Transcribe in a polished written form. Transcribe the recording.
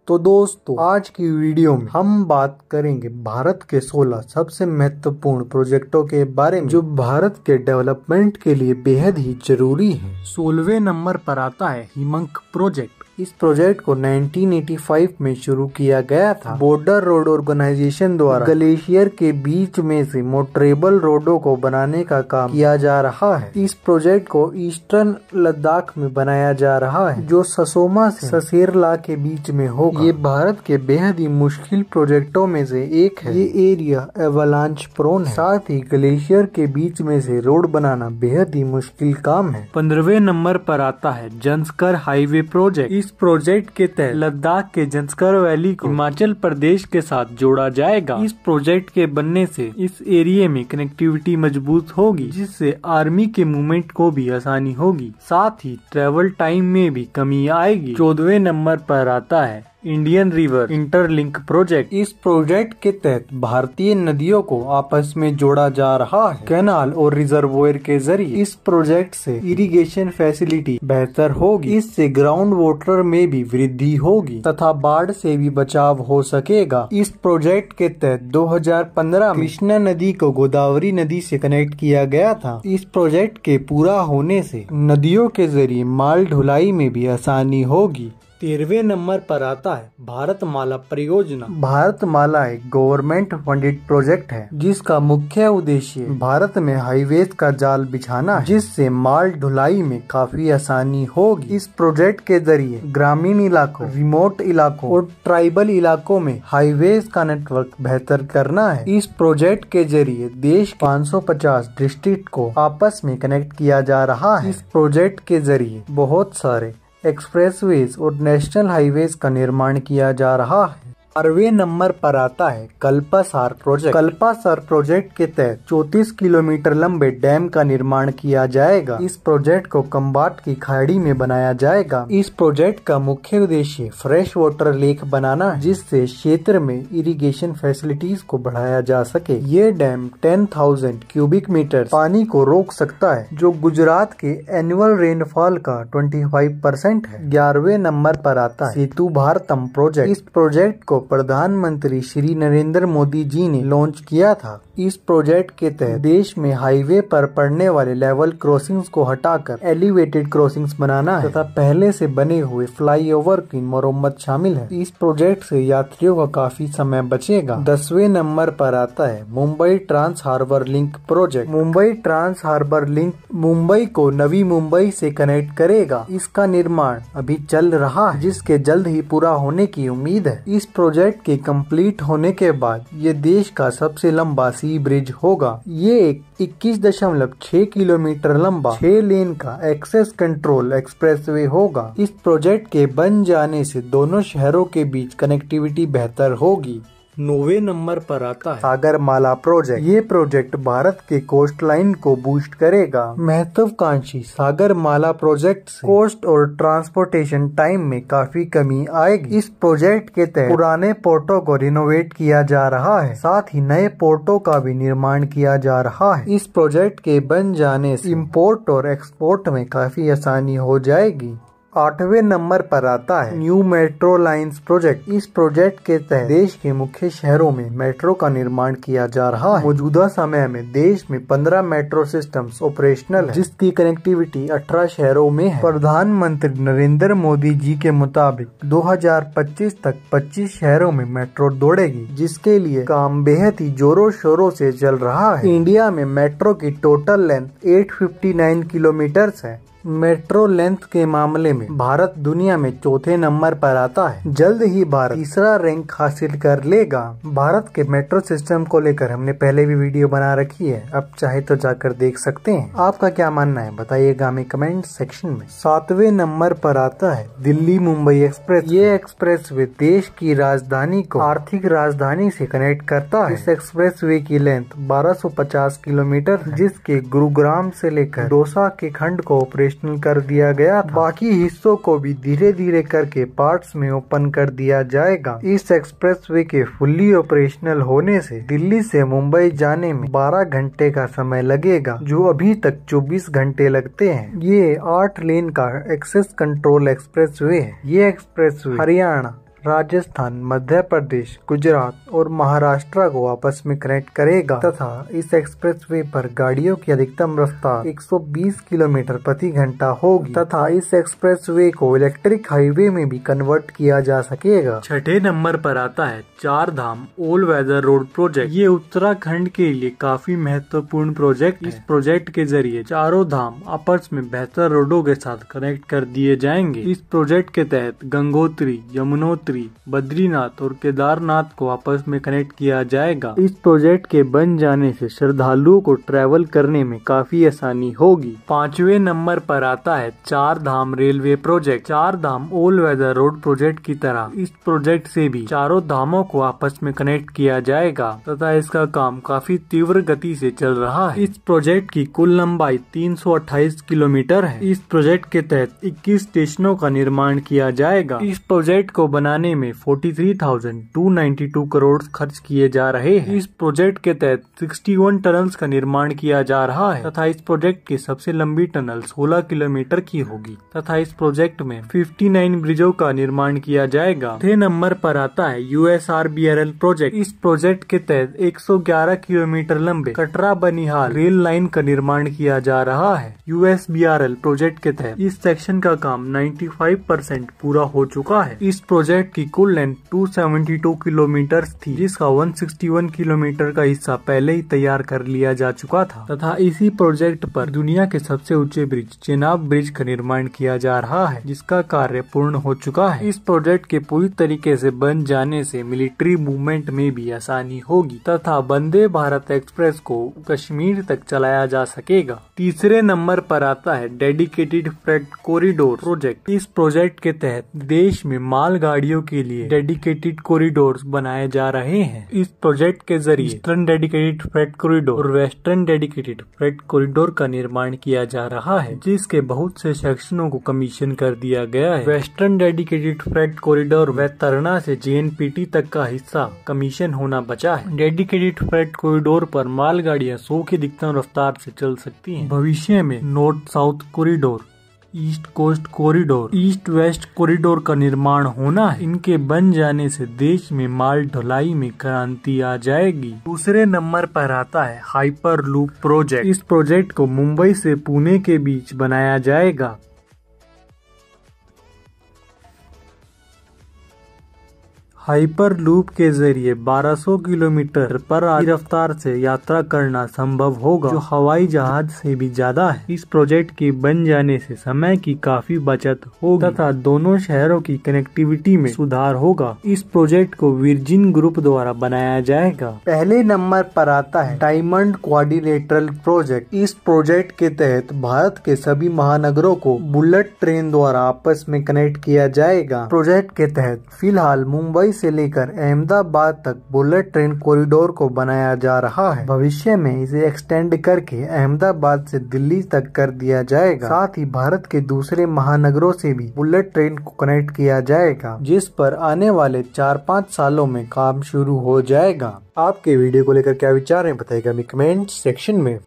तो दोस्तों आज की वीडियो में हम बात करेंगे भारत के 16 सबसे महत्वपूर्ण प्रोजेक्टों के बारे में जो भारत के डेवलपमेंट के लिए बेहद ही जरूरी है। 16वें नंबर पर आता है हिमंक प्रोजेक्ट। इस प्रोजेक्ट को 1985 में शुरू किया गया था। बॉर्डर रोड ऑर्गेनाइजेशन द्वारा ग्लेशियर के बीच में से मोटरेबल रोडों को बनाने का काम किया जा रहा है। इस प्रोजेक्ट को ईस्टर्न लद्दाख में बनाया जा रहा है जो ससोमा से ससेरला के बीच में होगा। ये भारत के बेहद ही मुश्किल प्रोजेक्टों में से एक है। ये एरिया एवलांच प्रोन है, साथ ही ग्लेशियर के बीच में से रोड बनाना बेहद ही मुश्किल काम है। 15वें नंबर पर आता है जंस्कर हाईवे प्रोजेक्ट। इस प्रोजेक्ट के तहत लद्दाख के जंस्कर वैली को हिमाचल प्रदेश के साथ जोड़ा जाएगा। इस प्रोजेक्ट के बनने से इस एरिया में कनेक्टिविटी मजबूत होगी जिससे आर्मी के मूवमेंट को भी आसानी होगी, साथ ही ट्रेवल टाइम में भी कमी आएगी। 14वें नंबर पर आता है इंडियन रिवर इंटरलिंक प्रोजेक्ट। इस प्रोजेक्ट के तहत भारतीय नदियों को आपस में जोड़ा जा रहा है कैनाल और रिजर्वोयर के जरिए। इस प्रोजेक्ट से इरिगेशन फैसिलिटी बेहतर होगी, इससे ग्राउंड वाटर में भी वृद्धि होगी तथा बाढ़ से भी बचाव हो सकेगा। इस प्रोजेक्ट के तहत 2015 में कृष्णा नदी को गोदावरी नदी से कनेक्ट किया गया था। इस प्रोजेक्ट के पूरा होने से नदियों के जरिए माल ढुलाई में भी आसानी होगी। 13वें नंबर पर आता है भारत माला परियोजना। भारत माला एक गवर्नमेंट फंडेड प्रोजेक्ट है जिसका मुख्य उद्देश्य भारत में हाईवेज का जाल बिछाना है जिससे माल ढुलाई में काफी आसानी होगी। इस प्रोजेक्ट के जरिए ग्रामीण इलाकों, रिमोट इलाकों और ट्राइबल इलाकों में हाईवेज का नेटवर्क बेहतर करना है। इस प्रोजेक्ट के जरिए देश 550 डिस्ट्रिक्ट को आपस में कनेक्ट किया जा रहा है। इस प्रोजेक्ट के जरिए बहुत सारे एक्सप्रेसवेज और नेशनल हाईवेज का निर्माण किया जा रहा है। 12वें नंबर पर आता है कल्पासार प्रोजेक्ट। कल्पासार प्रोजेक्ट के तहत 34 किलोमीटर लंबे डैम का निर्माण किया जाएगा। इस प्रोजेक्ट को कम्बाट की खाड़ी में बनाया जाएगा। इस प्रोजेक्ट का मुख्य उद्देश्य फ्रेश वाटर लेक बनाना है जिससे क्षेत्र में इरिगेशन फैसिलिटीज को बढ़ाया जा सके। ये डैम 10,000 क्यूबिक मीटर पानी को रोक सकता है जो गुजरात के एनुअल रेनफॉल का 25% है। 11वें नंबर पर आता है सेतु भारतम प्रोजेक्ट। इस प्रोजेक्ट को प्रधानमंत्री श्री नरेंद्र मोदी जी ने लॉन्च किया था। इस प्रोजेक्ट के तहत देश में हाईवे पर पड़ने वाले लेवल क्रॉसिंग्स को हटाकर एलिवेटेड क्रॉसिंग्स बनाना है तथा पहले से बने हुए फ्लाईओवर की मरम्मत शामिल है। इस प्रोजेक्ट से यात्रियों का काफी समय बचेगा। 10वें नंबर पर आता है Mumbai trans harbour link project. Mumbai trans harbour link Mumbai को नवी मुंबई से कनेक्ट करेगा। इसका निर्माण अभी चल रहा है जिसके जल्द ही पूरा होने की उम्मीद है। इस प्रोजेक्ट के कंप्लीट होने के बाद ये देश का सबसे लंबा सी ब्रिज होगा। ये एक 21.6 किलोमीटर लंबा 6 लेन का एक्सेस कंट्रोल एक्सप्रेसवे होगा। इस प्रोजेक्ट के बन जाने से दोनों शहरों के बीच कनेक्टिविटी बेहतर होगी। 9वें नंबर पर आता है सागरमाला प्रोजेक्ट। ये प्रोजेक्ट भारत के कोस्ट लाइन को बूस्ट करेगा। महत्वाकांक्षी सागरमाला प्रोजेक्ट से कोस्ट और ट्रांसपोर्टेशन टाइम में काफी कमी आएगी। इस प्रोजेक्ट के तहत पुराने पोर्टों को रिनोवेट किया जा रहा है, साथ ही नए पोर्टों का भी निर्माण किया जा रहा है। इस प्रोजेक्ट के बन जाने से इम्पोर्ट और एक्सपोर्ट में काफी आसानी हो जाएगी। 8वें नंबर पर आता है न्यू मेट्रो लाइंस प्रोजेक्ट। इस प्रोजेक्ट के तहत देश के मुख्य शहरों में मेट्रो का निर्माण किया जा रहा है। मौजूदा समय में देश में 15 मेट्रो सिस्टम्स ऑपरेशनल है जिसकी कनेक्टिविटी 18 शहरों में है। प्रधानमंत्री नरेंद्र मोदी जी के मुताबिक 2025 तक 25 शहरों में मेट्रो दौड़ेगी जिसके लिए काम बेहद ही जोरों शोरों से चल रहा है। इंडिया में मेट्रो की टोटल लेंथ 859 किलोमीटर है। मेट्रो लेंथ के मामले में भारत दुनिया में चौथे नंबर पर आता है। जल्द ही भारत तीसरा रैंक हासिल कर लेगा। भारत के मेट्रो सिस्टम को लेकर हमने पहले भी वीडियो बना रखी है, अब चाहे तो जाकर देख सकते हैं। आपका क्या मानना है बताइएगा हमें कमेंट सेक्शन में। 7वें नंबर पर आता है दिल्ली मुंबई एक्सप्रेस। ये एक्सप्रेस वे देश की राजधानी को आर्थिक राजधानी से कनेक्ट करता है। इस एक्सप्रेस वे की लेंथ 1250 किलोमीटर जिसके गुरुग्राम से लेकर दौसा के खंड को ऑपरेशन कर दिया गया था। बाकी हिस्सों को भी धीरे धीरे करके पार्ट्स में ओपन कर दिया जाएगा। इस एक्सप्रेसवे के फुल्ली ऑपरेशनल होने से दिल्ली से मुंबई जाने में 12 घंटे का समय लगेगा जो अभी तक 24 घंटे लगते हैं। ये 8 लेन का एक्सेस कंट्रोल एक्सप्रेसवे है। ये एक्सप्रेसवे हरियाणा, राजस्थान, मध्य प्रदेश, गुजरात और महाराष्ट्र को आपस में कनेक्ट करेगा तथा इस एक्सप्रेसवे पर गाड़ियों की अधिकतम रफ्तार 120 किलोमीटर प्रति घंटा होगी तथा इस एक्सप्रेसवे को इलेक्ट्रिक हाईवे में भी कन्वर्ट किया जा सकेगा। छठे नंबर पर आता है Char Dham all weather road project. ये उत्तराखंड के लिए काफी महत्वपूर्ण प्रोजेक्ट है। इस प्रोजेक्ट के जरिए चारों धाम आपस में बेहतर रोडों के साथ कनेक्ट कर दिए जाएंगे। इस प्रोजेक्ट के तहत गंगोत्री, यमुनोत्री, बद्रीनाथ और केदारनाथ को आपस में कनेक्ट किया जाएगा। इस प्रोजेक्ट के बन जाने से श्रद्धालुओं को ट्रैवल करने में काफी आसानी होगी। पांचवे नंबर पर आता है चार धाम railway project. Char Dham all weather road project की तरह इस प्रोजेक्ट से भी चारों धामों को आपस में कनेक्ट किया जाएगा तथा इसका काम काफी तीव्र गति से चल रहा है। इस प्रोजेक्ट की कुल लंबाई 328 किलोमीटर है। इस प्रोजेक्ट के तहत 21 स्टेशनों का निर्माण किया जाएगा। इस प्रोजेक्ट को बनाने में 43,292 करोड़ खर्च किए जा रहे हैं। इस प्रोजेक्ट के तहत 61 टनल्स का निर्माण किया जा रहा है तथा इस प्रोजेक्ट की सबसे लंबी टनल 16 किलोमीटर की होगी तथा इस प्रोजेक्ट में 59 ब्रिजों का निर्माण किया जाएगा। छठे नंबर पर आता है USRBRL प्रोजेक्ट। इस प्रोजेक्ट के तहत 111 किलोमीटर लंबे कटरा बनिहाल रेल लाइन का निर्माण किया जा रहा है। USBRL प्रोजेक्ट के तहत इस सेक्शन का काम 95% पूरा हो चुका है। इस प्रोजेक्ट की कुल लेंथ 272 किलोमीटर थी जिसका 161 किलोमीटर का हिस्सा पहले ही तैयार कर लिया जा चुका था तथा इसी प्रोजेक्ट पर दुनिया के सबसे ऊंचे ब्रिज चेनाब ब्रिज का निर्माण किया जा रहा है जिसका कार्य पूर्ण हो चुका है। इस प्रोजेक्ट के पूरी तरीके से बन जाने से मिलिट्री मूवमेंट में भी आसानी होगी तथा वंदे भारत एक्सप्रेस को कश्मीर तक चलाया जा सकेगा। तीसरे नंबर पर आता है डेडिकेटेड फ्रेट कॉरिडोर प्रोजेक्ट। इस प्रोजेक्ट के तहत देश में माल गाड़ियों के लिए डेडिकेटेड कॉरिडोर बनाए जा रहे हैं। इस प्रोजेक्ट के जरिए ईस्टर्न डेडिकेटेड फ्रेट कॉरिडोर और वेस्टर्न डेडिकेटेड फ्रेट कॉरिडोर का निर्माण किया जा रहा है जिसके बहुत से सेक्शनों को कमीशन कर दिया गया है। वेस्टर्न डेडिकेटेड फ्रेट कॉरिडोर व तरना से JNPT तक का हिस्सा कमीशन होना बचा है। डेडिकेटेड फ्रेट कॉरिडोर पर मालगाड़ियां 100 की अधिकतम रफ्तार से चल सकती हैं। भविष्य में north south corridor, east coast corridor, east west corridor का निर्माण होना है। इनके बन जाने से देश में माल ढुलाई में क्रांति आ जाएगी। दूसरे नंबर पर आता है हाइपर लूप प्रोजेक्ट। इस प्रोजेक्ट को मुंबई से पुणे के बीच बनाया जाएगा। हाइपर लूप के जरिए 1200 किलोमीटर पर रफ्तार से यात्रा करना संभव होगा जो हवाई जहाज से भी ज्यादा है। इस प्रोजेक्ट के बन जाने से समय की काफी बचत होगी तथा दोनों शहरों की कनेक्टिविटी में सुधार होगा। इस प्रोजेक्ट को वर्जिन ग्रुप द्वारा बनाया जाएगा। पहले नंबर पर आता है डायमंड क्वाड्रिलेटरल प्रोजेक्ट। इस प्रोजेक्ट के तहत भारत के सभी महानगरों को बुलेट ट्रेन द्वारा आपस में कनेक्ट किया जाएगा। प्रोजेक्ट के तहत फिलहाल मुंबई से लेकर अहमदाबाद तक बुलेट ट्रेन कॉरिडोर को बनाया जा रहा है। भविष्य में इसे एक्सटेंड करके अहमदाबाद से दिल्ली तक कर दिया जाएगा। साथ ही भारत के दूसरे महानगरों से भी बुलेट ट्रेन को कनेक्ट किया जाएगा जिस पर आने वाले 4-5 सालों में काम शुरू हो जाएगा। आपके वीडियो को लेकर क्या विचार है बताइएगा कमेंट सेक्शन में।